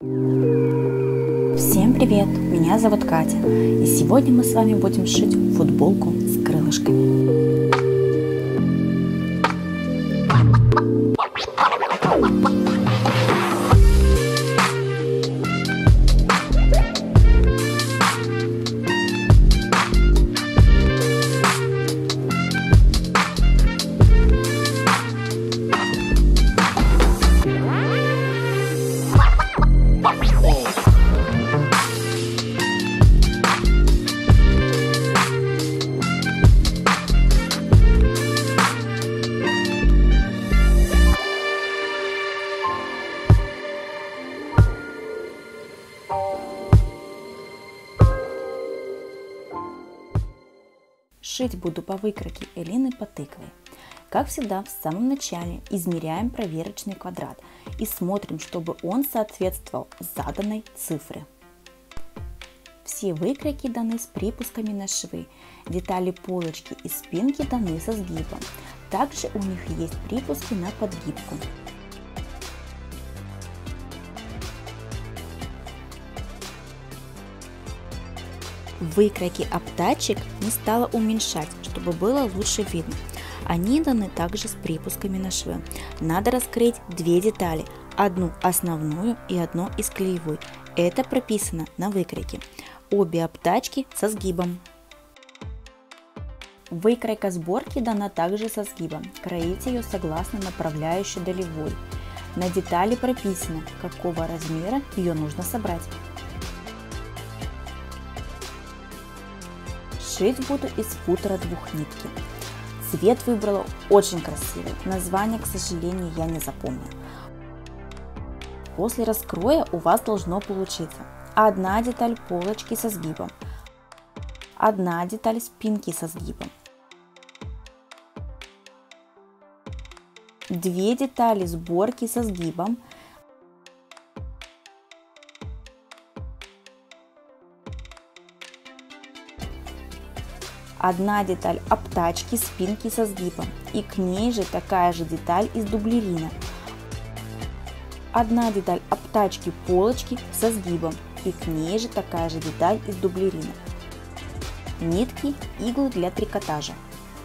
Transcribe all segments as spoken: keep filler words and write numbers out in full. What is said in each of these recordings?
Всем привет! Меня зовут Катя, и сегодня мы с вами будем шить футболку с крылышками. Шить буду по выкройке Элины по тыкве. Как всегда, в самом начале измеряем проверочный квадрат и смотрим, чтобы он соответствовал заданной цифре. Все выкройки даны с припусками на швы. Детали полочки и спинки даны со сгибом. Также у них есть припуски на подгибку. Выкройки обтачек не стала уменьшать, чтобы было лучше видно. Они даны также с припусками на швы. Надо раскрыть две детали, одну основную и одну из клеевой. Это прописано на выкройке. Обе обтачки со сгибом. Выкройка сборки дана также со сгибом. Кроите ее согласно направляющей долевой. На детали прописано, какого размера ее нужно собрать. Шить буду из футера двухнитки. Цвет выбрала очень красивый, название, к сожалению, я не запомнила. После раскроя у вас должно получиться одна деталь полочки со сгибом, одна деталь спинки со сгибом, две детали сборки со сгибом, одна деталь обтачки спинки со сгибом и к ней же такая же деталь из дублерина, одна деталь обтачки полочки со сгибом и к ней же такая же деталь из дублерина, нитки, иглы для трикотажа.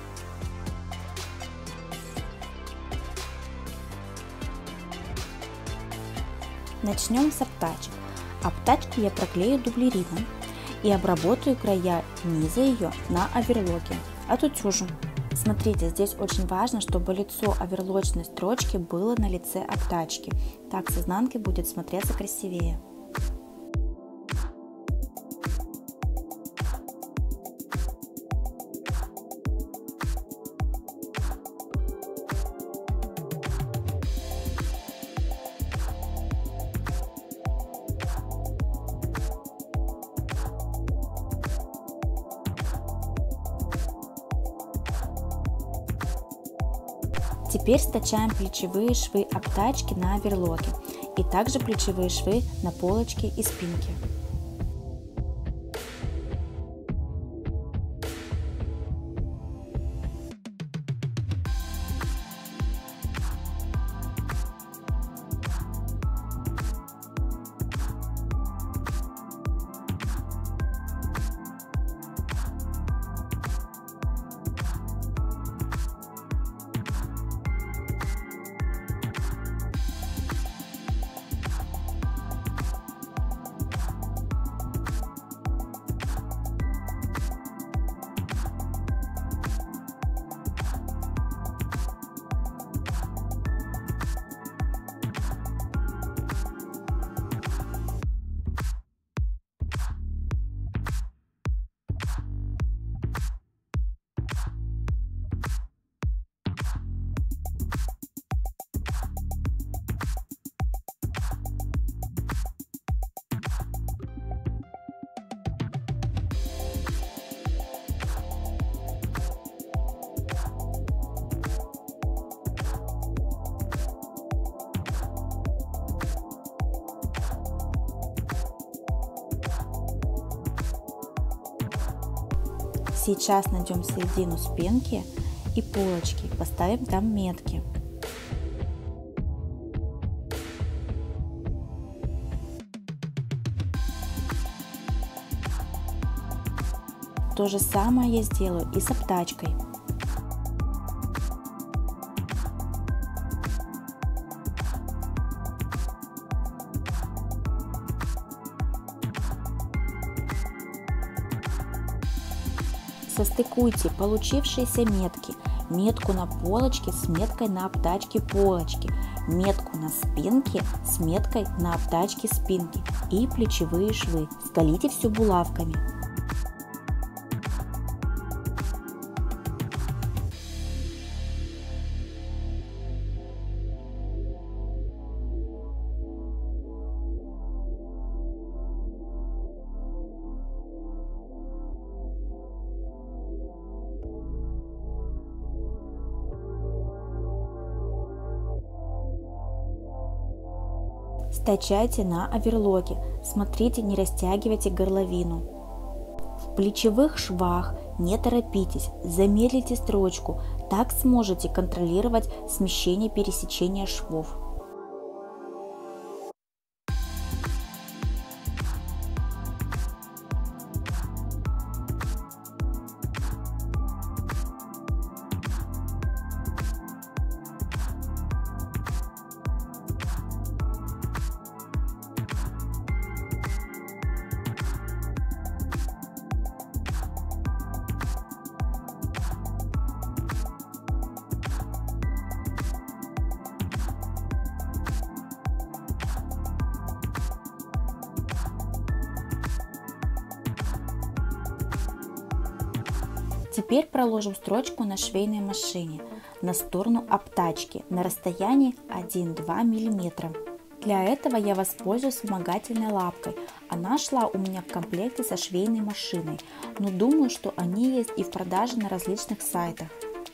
Начнем с обтачек. Обтачку я проклею дублерином и обработаю края низа ее на оверлоке, отутюжу. Смотрите, здесь очень важно, чтобы лицо оверлочной строчки было на лице обтачки, так с изнанки будет смотреться красивее. Теперь стачаем плечевые швы обтачки на оверлоке и также плечевые швы на полочке и спинке. Сейчас найдем середину спинки и полочки, поставим там метки. То же самое я сделаю и с обтачкой. Состыкуйте получившиеся метки. Метку на полочке с меткой на обтачке полочки, метку на спинке с меткой на обтачке спинки и плечевые швы. Сколите все булавками. Стачайте на оверлоке, смотрите, не растягивайте горловину. В плечевых швах не торопитесь, замедлите строчку, так сможете контролировать смещение пересечения швов. Теперь проложим строчку на швейной машине на сторону обтачки на расстоянии один-два миллиметра. Для этого я воспользуюсь вспомогательной лапкой. Она шла у меня в комплекте со швейной машиной, но думаю, что они есть и в продаже на различных сайтах.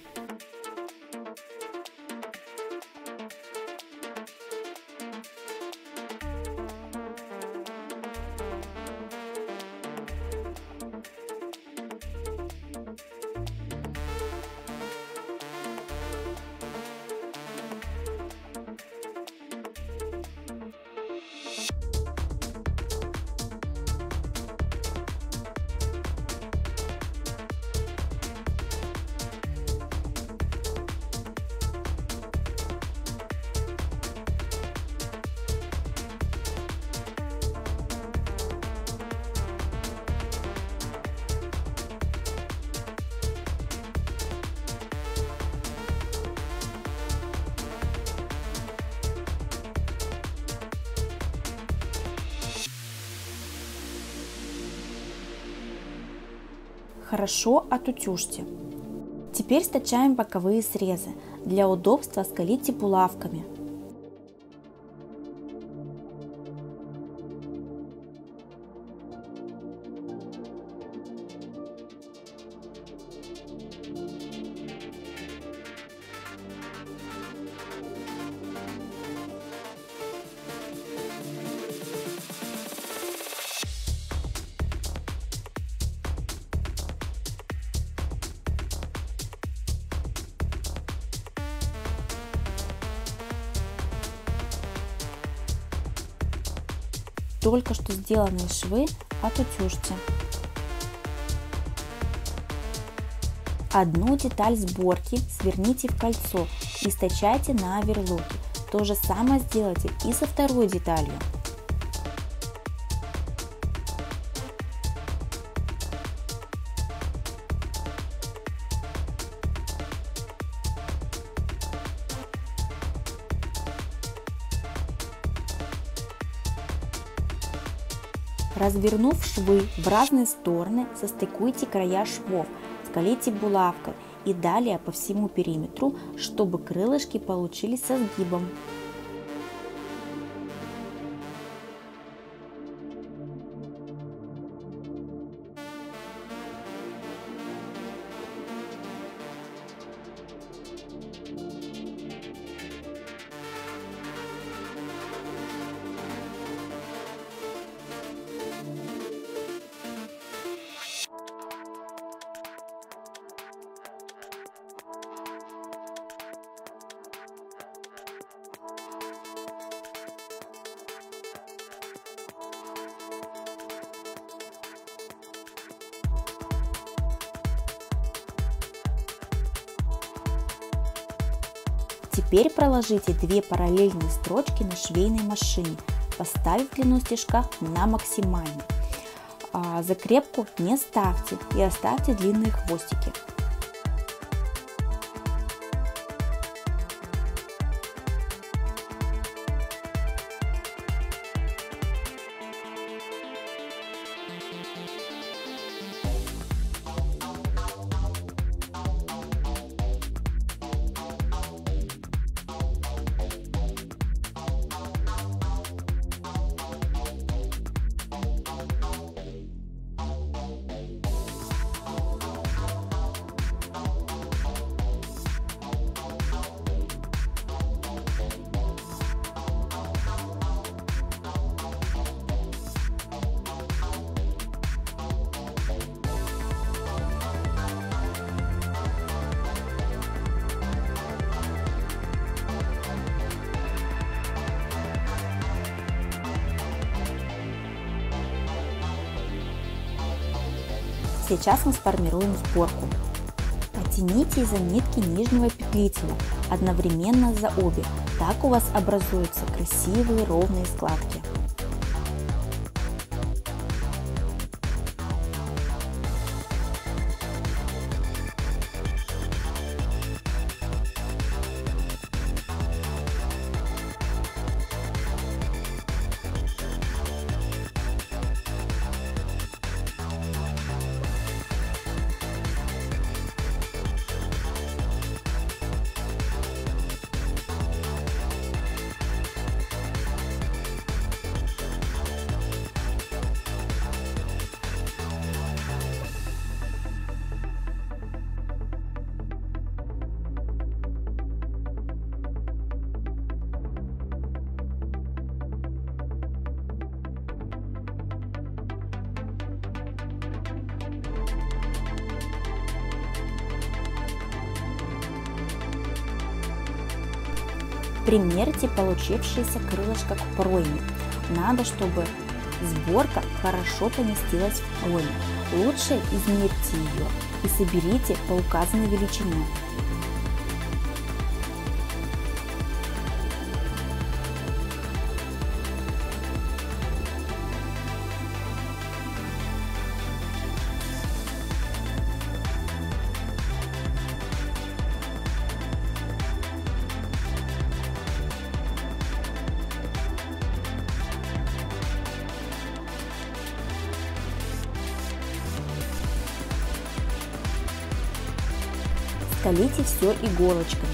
Хорошо отутюжьте. Теперь стачаем боковые срезы. Для удобства сколите булавками. Только что сделанные швы отутюжьте. Одну деталь сборки сверните в кольцо и стачайте на оверлоке. То же самое сделайте и со второй деталью. Развернув швы в разные стороны, состыкуйте края швов, сколите булавкой и далее по всему периметру, чтобы крылышки получились со сгибом. Теперь проложите две параллельные строчки на швейной машине, поставив длину стежка на максимальный. А закрепку не ставьте и оставьте длинные хвостики. Сейчас мы сформируем сборку. Потяните за нитки нижнего петлителя одновременно за обе, так у вас образуются красивые ровные складки. Примерьте получившееся крылышко к пройме. Надо, чтобы сборка хорошо поместилась в пройму. Лучше измерьте ее и соберите по указанной величине. Скалите все иголочками.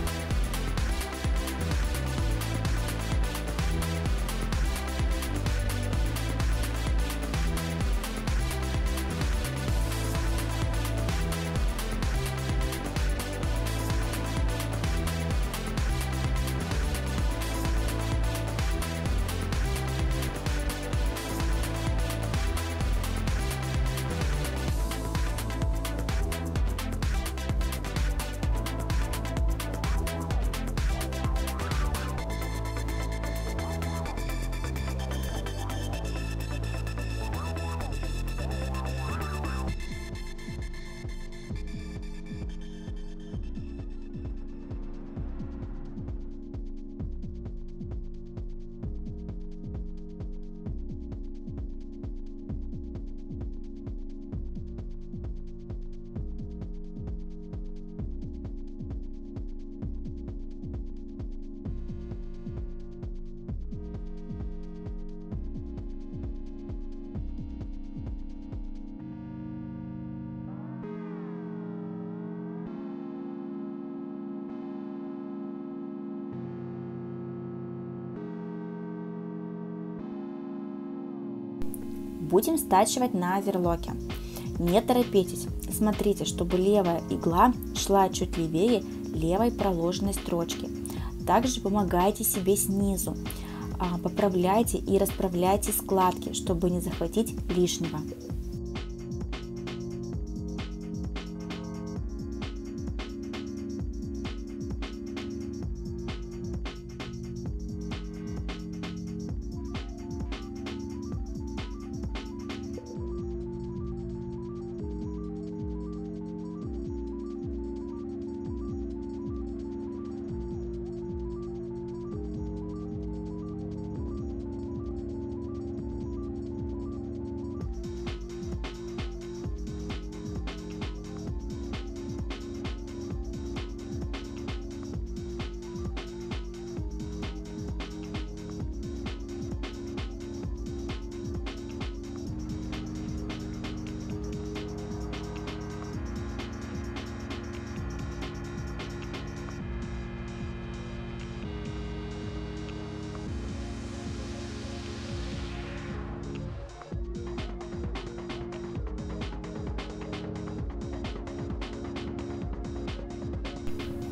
Будем стачивать на оверлоке. Не торопитесь, смотрите, чтобы левая игла шла чуть левее левой проложенной строчки. Также помогайте себе снизу, поправляйте и расправляйте складки, чтобы не захватить лишнего.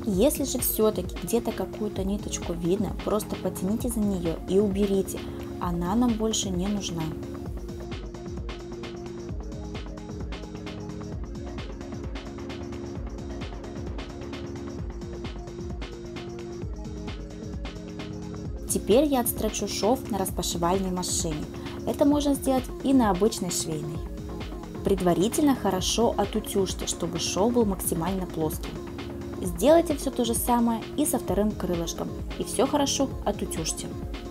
Если же все-таки где-то какую-то ниточку видно, просто потяните за нее и уберите, она нам больше не нужна. Теперь я отстрочу шов на распашивальной машине. Это можно сделать и на обычной швейной. Предварительно хорошо отутюжьте, чтобы шов был максимально плоским. Сделайте все то же самое и со вторым крылышком, и все хорошо отутюжьте.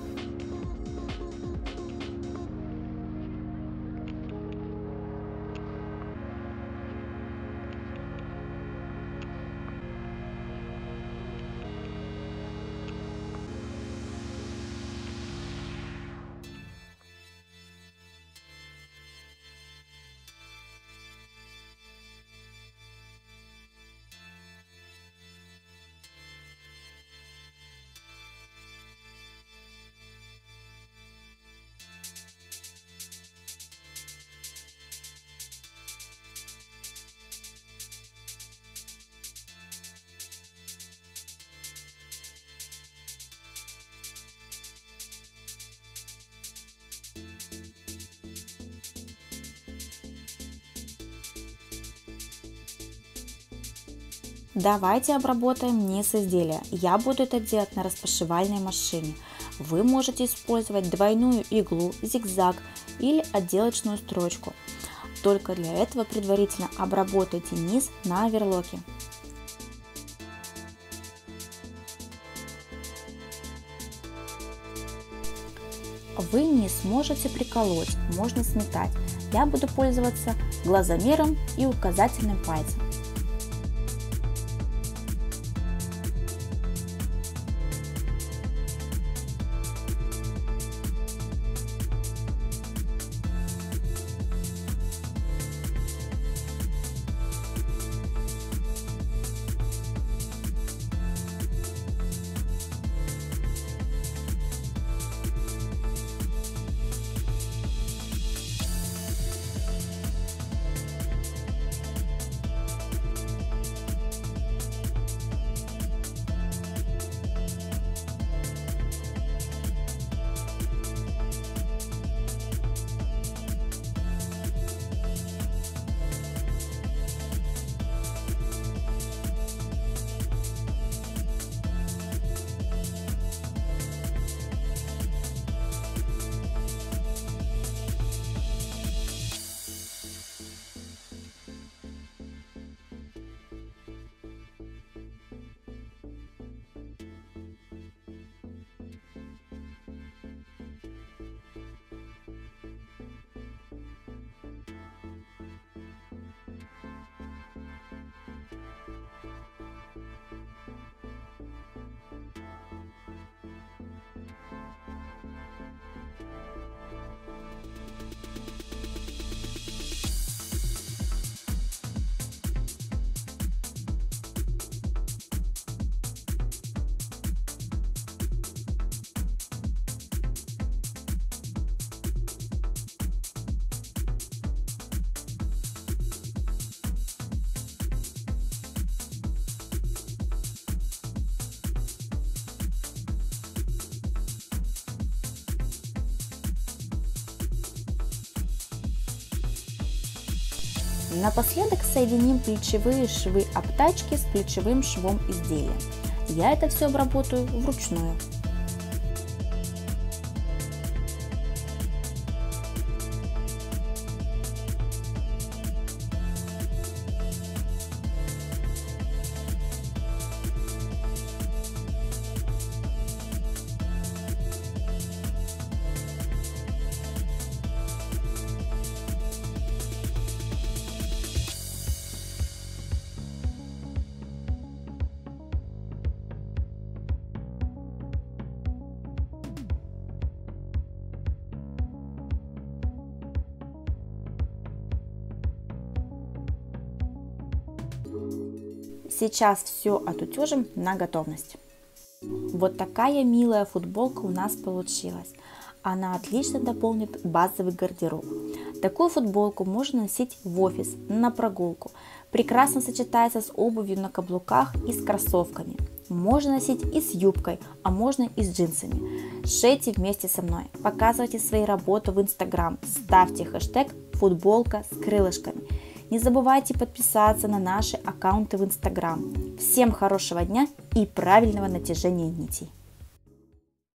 Давайте обработаем низ изделия. Я буду это делать на распашивальной машине. Вы можете использовать двойную иглу, зигзаг или отделочную строчку. Только для этого предварительно обработайте низ на оверлоке. Вы низ можете приколоть, можно сметать. Я буду пользоваться глазомером и указательным пальцем. Напоследок соединим плечевые швы обтачки с плечевым швом изделия. Я это все обработаю вручную. Сейчас все отутюжим на готовность. Вот такая милая футболка у нас получилась. Она отлично дополнит базовый гардероб. Такую футболку можно носить в офис, на прогулку. Прекрасно сочетается с обувью на каблуках и с кроссовками. Можно носить и с юбкой, а можно и с джинсами. Шейте вместе со мной, показывайте свои работы в Instagram, ставьте хэштег «футболка с крылышками». Не забывайте подписаться на наши аккаунты в Instagram. Всем хорошего дня и правильного натяжения нитей!